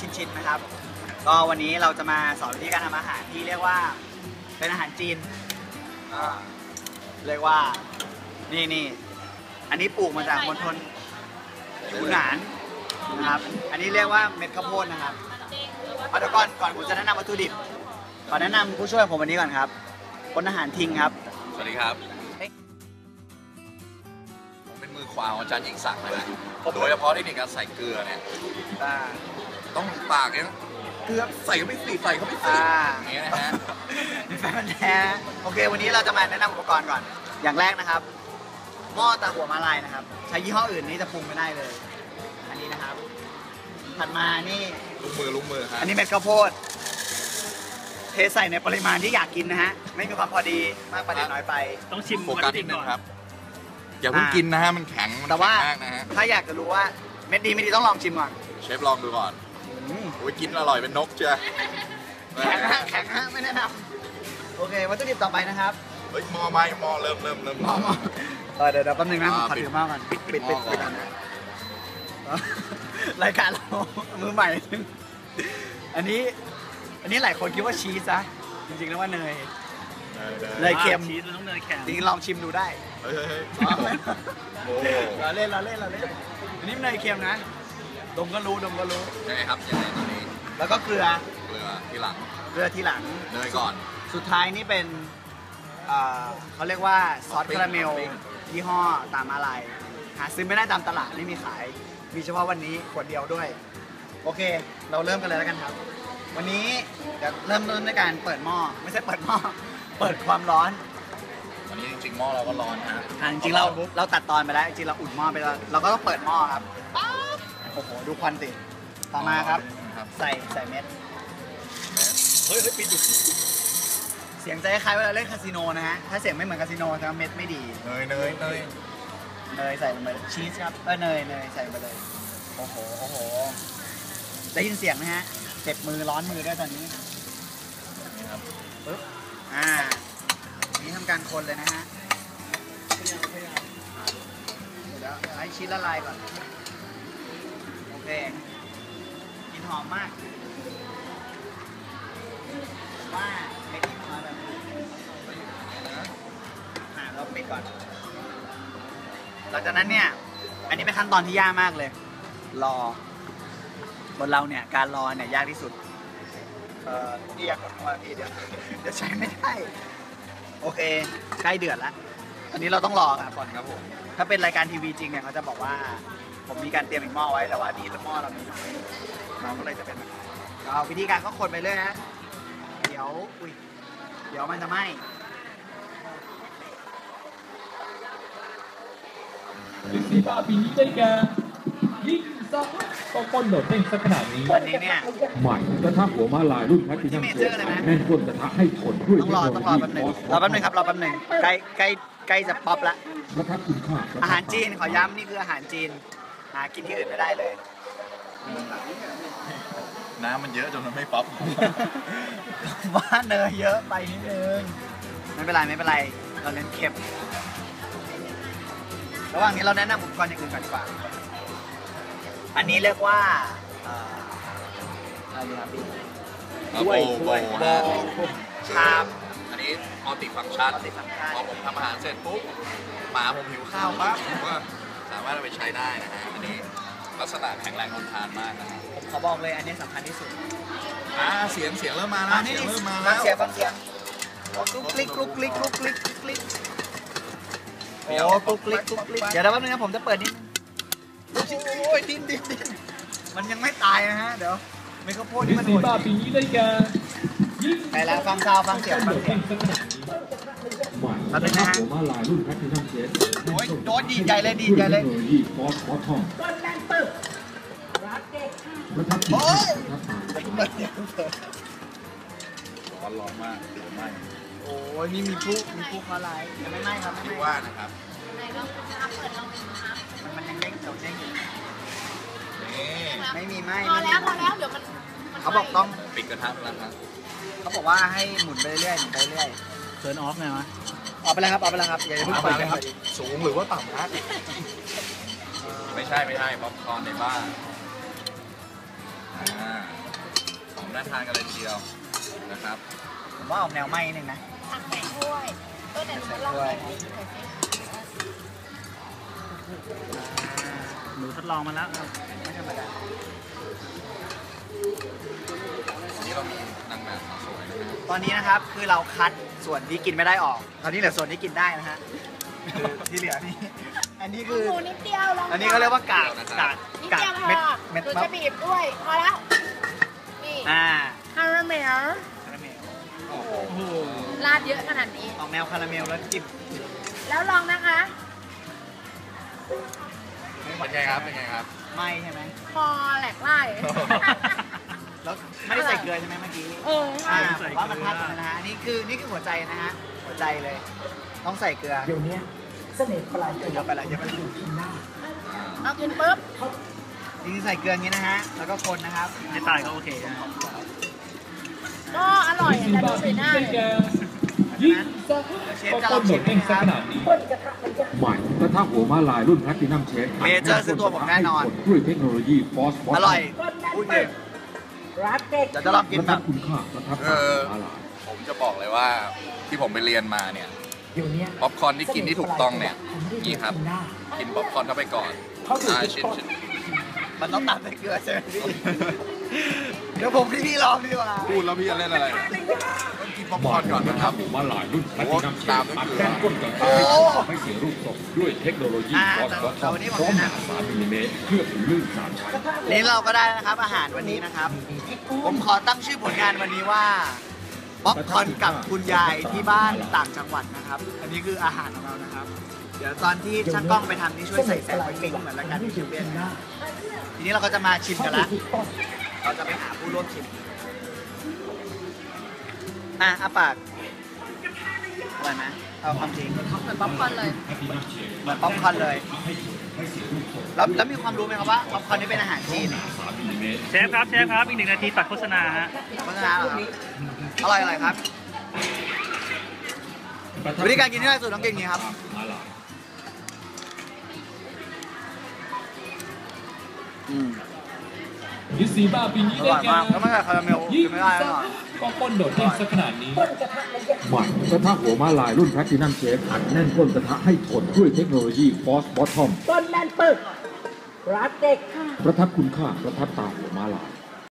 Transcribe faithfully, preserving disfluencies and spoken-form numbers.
ชิ้นๆนะครับก็วันนี้เราจะมาสอนวิธีการทำอาหารที่เรียกว่าเป็นอาหารจีนเรียกว่านี่นี่อันนี้ปลูกมาจากมณฑลยูนนานนะครับอันนี้เรียกว่าเม็ดข้าวโพดนะครับเอาเดี๋ยวก่อนก่อนผมจะแนะนำวัตถุดิบขอแนะนำผู้ช่วยผมวันนี้ก่อนครับพลทหารทิงครับสวัสดีครับผมเป็นมือขวาของอาจารย์ยิ่งศักดิ์เลยโดยเฉพาะเทคนิคการใส่เกลือเนี่ยต้องปากเนี่ยเกลือใส่ก็ไม่สีใส่ก็ไม่สีอย่างเงี้ยนะฮะแฟนมันแท้โอเควันนี้เราจะมาแนะนำอุปกรณ์ก่อนอย่างแรกนะครับหม้อตะกั่วมาลายนะครับใช้ยี่ห้ออื่นนี่จะปรุงไม่ได้เลยอันนี้นะครับถัดมานี่ลูกมือลูกมือครับอันนี้เม็ดข้าวโพดเทใส่ในปริมาณที่อยากกินนะฮะไม่มีความพอดีมากไปน้อยไปต้องชิมโฟกัสนิดนึงครับอย่าเพิ่งกินนะฮะมันแข็งแต่ว่าถ้าอยากจะรู้ว่าเม็ดดีไม่ดีต้องลองชิมก่อนเชฟลองดูก่อนโอ้ยกินอร่อยเป็นนกเจ้าแข็งฮะแข็งฮะไม่แนะนำโอเควัตถุดิบต่อไปนะครับเฮ้ยมอไม้มอเริ่มเริ่มเริ่มมอเออเดี๋ยวเดี๋ยวแป๊บนึงนะขอถือมากก่อนปิดปิดปิดปิดก่อนนะรายการเรามือใหม่อันนี้อันนี้หลายคนคิดว่าชีสนะจริงๆแล้วว่าเนยเนยเค็มชีสมันต้องเนยแข็งจริงลองชิมดูได้เฮ้ยเราเล่นเราเล่นเราเล่นอันนี้เนยเค็มนะดมก็รู้ดมก็รู้ยังไงครับยังไงตอนนี้แล้วก็เกลือเกลือทีหลังเกลือทีหลังเนยก่อนสุดท้ายนี่เป็นเขาเรียกว่าซอสคาราเมลยี่ห้อตามอะไรหาซื้อไม่ได้ตามตลาดไม่มีขายมีเฉพาะวันนี้ขวดเดียวด้วยโอเคเราเริ่มกันเลยแล้วกันครับวันนี้จะเริ่มต้นด้วยการเปิดหม้อไม่ใช่เปิดหม้อเปิดความร้อนวันนี้จริงๆหม้อเราก็ร้อนฮะจริงๆเราเราตัดตอนไปแล้วจริงๆเราอุ่นหม้อไปแล้วเราก็ต้องเปิดหม้อครับโอ้โหดูควันสิต่อมาครับใส่ใส่เม็ดเฮ้ยปิดอยู่เสียงจะคล้ายๆเวลาเล่นคาสิโนนะฮะถ้าเสียงไม่เหมือนคาสิโนจะเม็ดไม่ดีเนยเนยเนยเนยใส่ลงไปชีสครับเออเนยเนยใส่ไปเลยโอ้โหโอ้โหได้ยินเสียงนะฮะเจ็บมือร้อนมือด้วยตอนนี้นี่ครับปึ๊บอ่านี่ทำการคนเลยนะฮะเดี๋ยวให้ชีสละลายก่อนโอเคกลิ่นหอมมากว่าเม็ดที่มาแบบอ่าเราปิดก่อนหลังจากนั้นเนี่ยอันนี้เป็นขั้นตอนที่ยากมากเลยรอบนเราเนี่ยการรอเนี่ยยากที่สุดเอ่อที่อยากกดมาพี่เดี๋ยวเดี๋ยวใช้ไม่ได้โอเคใกล้เดือดแล้วอันนี้เราต้องรอครับก่อนครับผมถ้าเป็นรายการทีวีจริงเนี่ยเขาจะบอกว่าผมมีการเตรียมอีกหม้อไว้แต่ว่านี่หม้อเรามีเราก็เลยจะเป็นเอาวิธีการก็คนไปเรื่อยฮะเดี๋ยวอุ้ยเดี๋ยวมันจะไหม้ลิซี่บาปีนี้ได้แก่ยิ่งซักก็ก้นโดดเด้งสักขนาดนี้วันนี้เนี่ยใหม่กระทะหัวม้าลายรุ่นแพทตินัมเซตแน่นก้นกระทะให้ผลด้วยต้องรอต้องรอแป๊บนึงรอแป๊บนึงครับรอแป๊บนึงใกล้ใกล้ใกล้จะป๊อปละกระทะคุณค่าอาหารจีนขอย้ำนี่คืออาหารจีนหากินที่อื่นไม่ได้เลยน้ำมันเยอะจนมันไม่ป๊อปว่าเนยเยอะไปนิดนึงไม่เป็นไรไม่เป็นไรเราเน้นเค็มระหว่างนี้เราแนะนำอุปกรณ์อย่างอื่นก่อนดีกว่าอันนี้เรียกว่าอะไรดีครับพี่ถ้วยถ้วยชามอันนี้มัลติฟังก์ชันพอผมทำอาหารเสร็จปุ๊บหมาผมหิวข้าวปั๊บผมก็สามารถเอาไปใช้ได้นะฮะอันนี้ลักษณะแข็งแรงทนทานมากนะผมขอบอกเลยอันนี้สำคัญที่สุดอ่าเสียงเสียงเริ่มมาแล้วเสียงเริ่มมาแล้วเสียงฟังเสียงกรุ๊กกลิกกรุ๊กกลิกกรุ๊กกลิกกรุ๊กกลิกโอ้กรุ๊กกลิกกรุ๊กกลิกเดี๋ยวแป๊บนึงนะผมจะเปิดนิดโอ้ยดิ้นดิ้นดิ้นมันยังไม่ตายนะฮะเดี๋ยวไม่ข้าวโพดที่มันโหดปีนี้ได้แก่ไปแล้วฟังซาวฟังเสียงฟังเสียงแล้วเป็นนะฮะหัวม้าลายรุ่นแพทตินัมเซตโอ้ยโดนดีใจเลยดีใจเลยฟอสฟอสทองต้นแรงตึกโอ้ยร้อนร้อนมากร้อนมากโอ้ยนี่มีผู้มีผู้มาลายยังไม่ไหม้ครับไม่ไหม้ว่านะครับมันยังเด้งเด้งอยู่ไม่มีไหม้พอแล้วพอแล้วเดี๋ยวมันเขาบอกต้องปิดกระทะแล้วครับเขาบอกว่าให้หมุนไปเรื่อยหมุนไปเรื่อยเทิร์นออฟไงวะออกไปแล้วครับออกไปแล้วครับอย่าเพิ่งไปครับสูงหรือว่าต่ำนะไม่ใช่ไม่ใช่ป๊อปคอร์นในบ้านน่าทานกันเลยทีเดียวนะครับผมว่าออกแนวไหม้นิดนึงนะตักใส่ถ้วยก็แต่หนูลองใส่ไหมใส่สิหนูทดลองมาแล้วครับไม่ธรรมดาวันนี้เรามีนางแบบสวยนะฮะตอนนี้นะครับคือเราคัดส่วนที่กินไม่ได้ออก ตอนนี้เหลือส่วนที่กินได้นะฮะคือที่เหลือนี่อันนี้คือหมูนิดเดียวลองอันนี้เขาเรียกว่ากากกากนิดกากเดียวพอเม็ดเม็ดหนูมะจะบีบด้วยพอแล้ว นี่อ่าคาราเมลคาราเมลโอ้โหโอ้โหราดเยอะขนาดนี้ออกแนวคาราเมลแล้วจิ้มแล้วลองนะคะเป็นไงครับ เป็นไงครับไหม้ใช่ไหมพอแหลกไล่แล้วไม่ได้ใส่เกลือใช่ไหมเมื่อกี้เอออ่าผมว่ามันพัดนะฮะนี่คือนี่คือหัวใจนะฮะหัวใจเลย ต้องใส่เกลือเดี๋ยวนี้เสน่ห์ปลายเยอะไปละเยอะไปละอยู่ที่หน้าเอากินปุ๊บจริงๆใส่เกลืออย่างนี้นะฮะแล้วก็คนนะครับไม่ตายก็โอเคนะก็อร่อย第แต่四ดู把สี比หน้า这个ยิ่งซักก็คนโดดเด่นสักขนาดนี้เปิ้ลกระทะมันจะใหม่กระทะหัวม้าลายรุ่นแพลตินัมเชฟเมเจอร์ซื้อตัวผมแน่นอนด้วยเทคโนโลยีฟอสฟอสอร่อยพูดเลยรักเด็กเดี๋ยวจะลองกินกระแบทะบคุณค่ากระทะเออม้าลายผมจะบอกเลยว่าที่ผมไปเรียนมาเนี่ยเดี๋ยวนี้ป๊อปคอร์นที่กินที่ถูกต้องเนี่ยผมไม่ได้นี่ครับอยู่ที่หน้ากินป๊อปคอร์นเข้าไปก่อนเขาดูอ่าที่ชิ้นต้นชิ้นมันต้องตัดใส่เกลือใช่ไหมพี่ เดี๋ยวผมให้พี่ลองดีกว่าพูดแล้วพี่จะเล่นอะไรต้องกินป๊อปคอร์นก่อนกระนะคทะรับหัวม้าลายรุ่นแพลตินัมเชฟตามด้วยอัดเกลือแน่นก้นกระทะโอ้ไม่เสียรูปทรงด้วยเทคโนโลยีอ่าฟอสฟอสแต่วันนี้ผมพร้อมแนะหนำนาสามมิลลิเมตรเคลือบถึงลื่นสามชั้นนี่เราก็ได้แล้วนะครับ อาหารวันนี้นะครับ ผมขอตั้งชื่อผลงานวันนี้ว่าป๊อปคอร์นกับคุณยายที่บ้านต่างจังหวัดนะครับ อันนี้คืออาหารของเรานะครับ เดี๋ยวตอนที่ช่างกล้องไปทำนี่ช่วยใส่แสงไฟปิ๊งเหมือนรายการที่คิวเบียนนะทีนี้เราก็จะมาชิมกันละ เราจะไปหาผู้ร่วมชิม อ่ะอาปากอร่อยไหมเอาความจริงเหมือนป๊อปคอร์นเลยเหมือนป๊อปคอร์นเลย แล้วแล้วมีความรู้ไหมครับว่าป๊อปคอร์นนี่เป็นอาหารจีนเชฟครับเชฟครับ อีกหนึ่งนาทีตัดโฆษณาฮะโฆษณาเหรอครับอร่อยอร่อยครับ วิธีการกินที่ง่ายสุดต้องกินอย่างนี้ครับ อืมยี่สิบห้าปีนี้อได้ร่อยแก่มากแล้วไม่ใส่คาราเมลยิ่กิงนไม่ได้แน่ซันกอนก็คนโดดเด่นสักขนาดนี้เปิ้ลกระทะมันจะใหม่กระทะหัวม้าลายรุ่นแพลตินัมเชฟอัดแน่นก้นกระทะให้ทนด้วยเทคโนโลยีฟอสบอททอมต้นแน่นปึกรักเด็กประทับคุณค่าประทับตาหัวม้าลาย